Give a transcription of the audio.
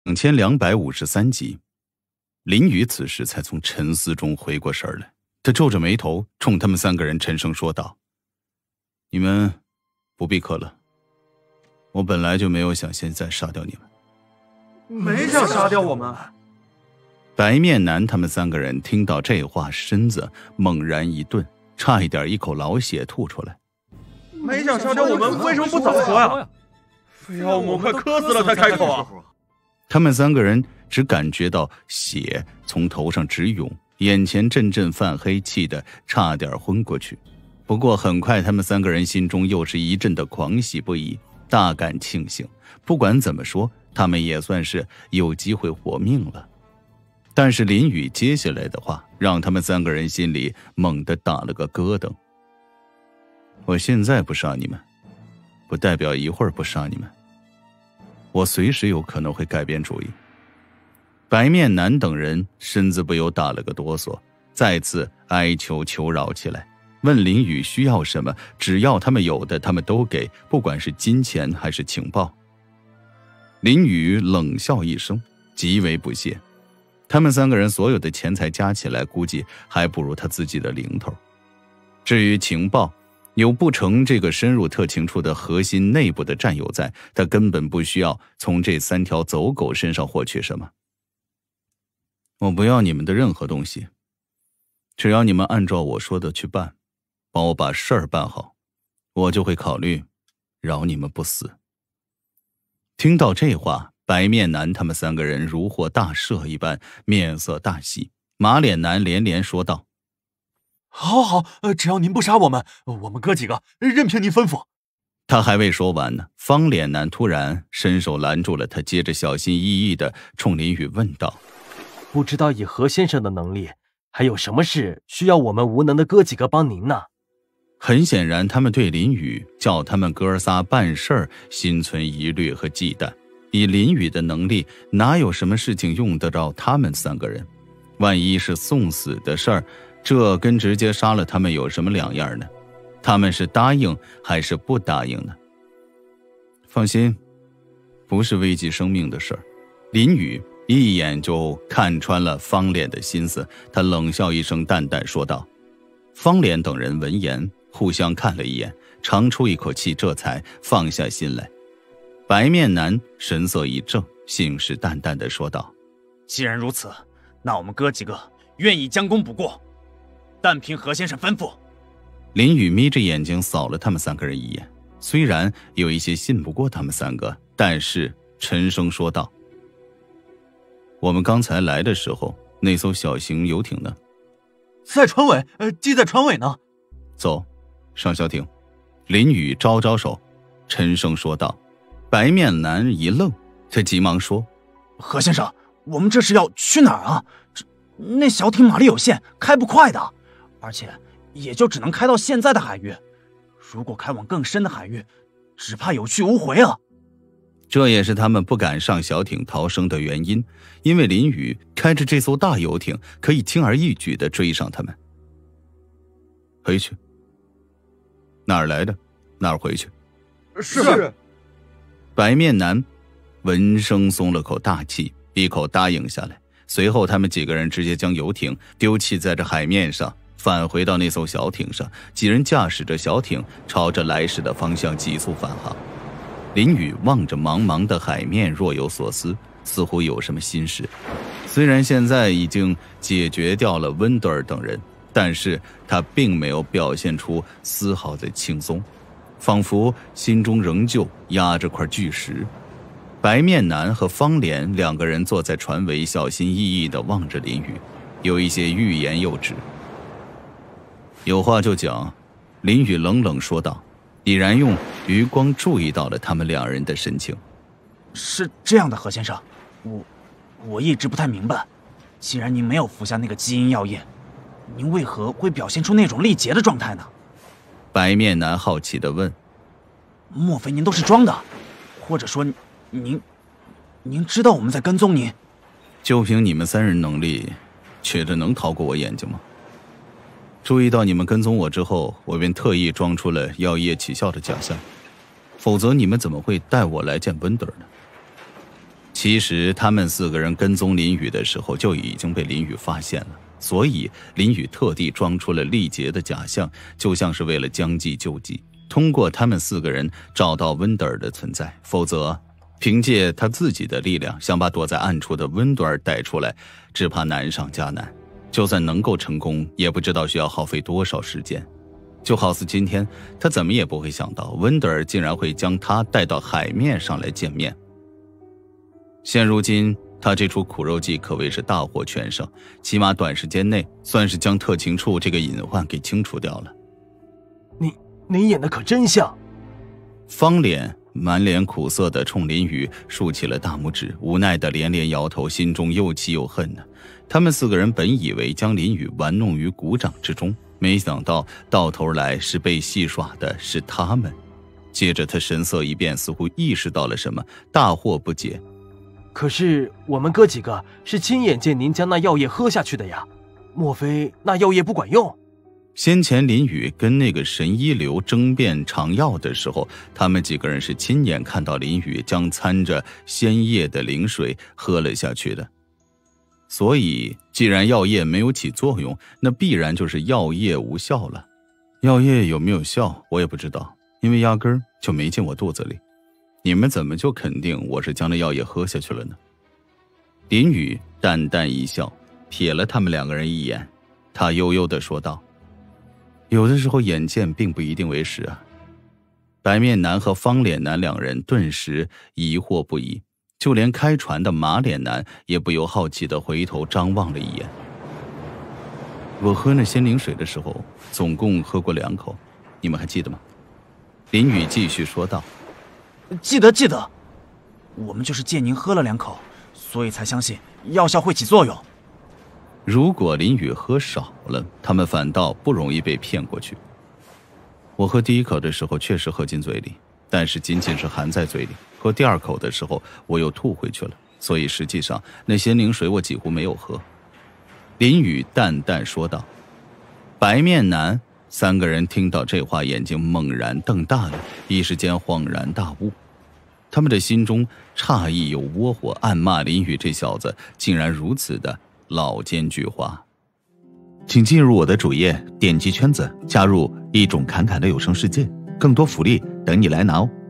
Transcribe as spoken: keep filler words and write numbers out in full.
两千两百五十三集，林宇此时才从沉思中回过神来，他皱着眉头冲他们三个人沉声说道：“你们不必客了，我本来就没有想现在杀掉你们。” 没想杀掉我们。 白面男他们三个人听到这话，身子猛然一顿，差一点一口老血吐出来。 没想杀掉我们，为什么不早说呀？非要我们快渴死了才开口啊！ 他们三个人只感觉到血从头上直涌，眼前阵阵泛黑，气得差点昏过去。不过很快他们三个人心中又是一阵的狂喜不已，大感庆幸，不管怎么说他们也算是有机会活命了。但是林宇接下来的话让他们三个人心里猛地打了个咯噔。我现在不杀你们，不代表一会儿不杀你们，我随时有可能会改变主意。白面男等人身子不由打了个哆嗦，再次哀求求饶起来，问林宇需要什么，只要他们有的他们都给，不管是金钱还是情报。林宇冷笑一声，极为不屑，他们三个人所有的钱财加起来估计还不如他自己的零头。至于情报，有不成这个深入特勤处的核心内部的战友在，他根本不需要从这三条走狗身上获取什么。我不要你们的任何东西，只要你们按照我说的去办，帮我把事儿办好，我就会考虑饶你们不死。听到这话，白面男他们三个人如获大赦一般，面色大喜。马脸男连连说道： 好好，只要您不杀我们，我们哥几个任凭您吩咐。 他还未说完呢，方脸男突然伸手拦住了他，接着小心翼翼地冲林宇问道： 不知道以何先生的能力，还有什么事需要我们无能的哥几个帮您呢？ 很显然他们对林宇叫他们哥仨办事儿心存疑虑和忌惮。以林宇的能力，哪有什么事情用得着他们三个人？万一是送死的事儿，这跟直接杀了他们有什么两样呢？他们是答应还是不答应呢？放心，不是危及生命的事儿。林宇一眼就看穿了方脸的心思，他冷笑一声，淡淡说道。方脸等人闻言互相看了一眼，长出一口气，这才放下心来。白面男神色一正，信誓旦旦地说道： 既然如此，那我们哥几个愿意将功补过，但凭何先生吩咐。 林宇眯着眼睛扫了他们三个人一眼，虽然有一些信不过他们三个，但是沉声说道：我们刚才来的时候，那艘小型游艇呢？ 在船尾，呃，系在船尾呢。 走，上小艇。林宇招招手，沉声说道。白面男一愣，他急忙说： 何先生，我们这是要去哪儿啊？这那小艇马力有限，开不快的，而且也就只能开到现在的海域，如果开往更深的海域，只怕有去无回啊。 这也是他们不敢上小艇逃生的原因，因为林宇开着这艘大游艇可以轻而易举地追上他们。回去。哪儿来的哪儿回去。 是。 白面男闻声松了口大气，一口答应下来。随后他们几个人直接将游艇丢弃在这海面上，返回到那艘小艇上，几人驾驶着小艇朝着来时的方向急速返航。林宇望着茫茫的海面若有所思，似乎有什么心事。虽然现在已经解决掉了温德尔等人，但是他并没有表现出丝毫的轻松，仿佛心中仍旧压着块巨石。白面男和方脸两个人坐在船尾，小心翼翼地望着林宇，有一些欲言又止。有话就讲，林宇冷冷说道，已然用余光注意到了他们两人的神情。 是这样的，何先生，我我一直不太明白，既然您没有服下那个基因药液，您为何会表现出那种力竭的状态呢？ 白面男好奇地问。 莫非您都是装的，或者说您您知道我们在跟踪您？ 就凭你们三人能力，觉得能逃过我眼睛吗？注意到你们跟踪我之后，我便特意装出了药液起效的假象，否则你们怎么会带我来见温德尔呢？ 其实他们四个人跟踪林雨的时候就已经被林雨发现了，所以林雨特地装出了力竭的假象，就像是为了将计就计，通过他们四个人找到温德尔的存在。否则凭借他自己的力量想把躲在暗处的温德尔带出来，只怕难上加难。就算能够成功，也不知道需要耗费多少时间。就好似今天，他怎么也不会想到温德尔竟然会将他带到海面上来见面。现如今他这出苦肉计可谓是大获全胜，起码短时间内算是将特勤处这个隐患给清除掉了。 你你演的可真像。 方脸满脸苦涩地冲林雨竖起了大拇指，无奈地连连摇头，心中又气又恨呢。他们四个人本以为将林雨玩弄于股掌之中，没想到到头来是被戏耍的是他们。接着他神色一变，似乎意识到了什么，大惑不解。 可是我们哥几个是亲眼见您将那药液喝下去的呀，莫非那药液不管用？ 先前林雨跟那个神医流争辩尝药的时候，他们几个人是亲眼看到林雨将掺着鲜液的灵水喝了下去的。所以既然药液没有起作用，那必然就是药液无效了。药液有没有效我也不知道，因为压根儿就没进我肚子里。你们怎么就肯定我是将那药液喝下去了呢？林雨淡淡一笑，瞥了他们两个人一眼，他悠悠地说道：有的时候眼见并不一定为实啊。白面男和方脸男两人顿时疑惑不已，就连开船的马脸男也不由好奇地回头张望了一眼。我喝那鲜灵水的时候总共喝过两口，你们还记得吗？林雨继续说道。 记得记得，我们就是见您喝了两口，所以才相信药效会起作用。 如果林雨喝少了，他们反倒不容易被骗过去。我喝第一口的时候确实喝进嘴里，但是仅仅是含在嘴里，喝第二口的时候我又吐回去了，所以实际上那鲜灵水我几乎没有喝。林雨淡淡说道。白面男三个人听到这话，眼睛猛然瞪大了，一时间恍然大悟。他们的心中诧异又窝火，暗骂林雨这小子竟然如此的老奸巨猾。请进入我的主页，点击圈子，加入一种侃侃的有声世界，更多福利等你来拿哦。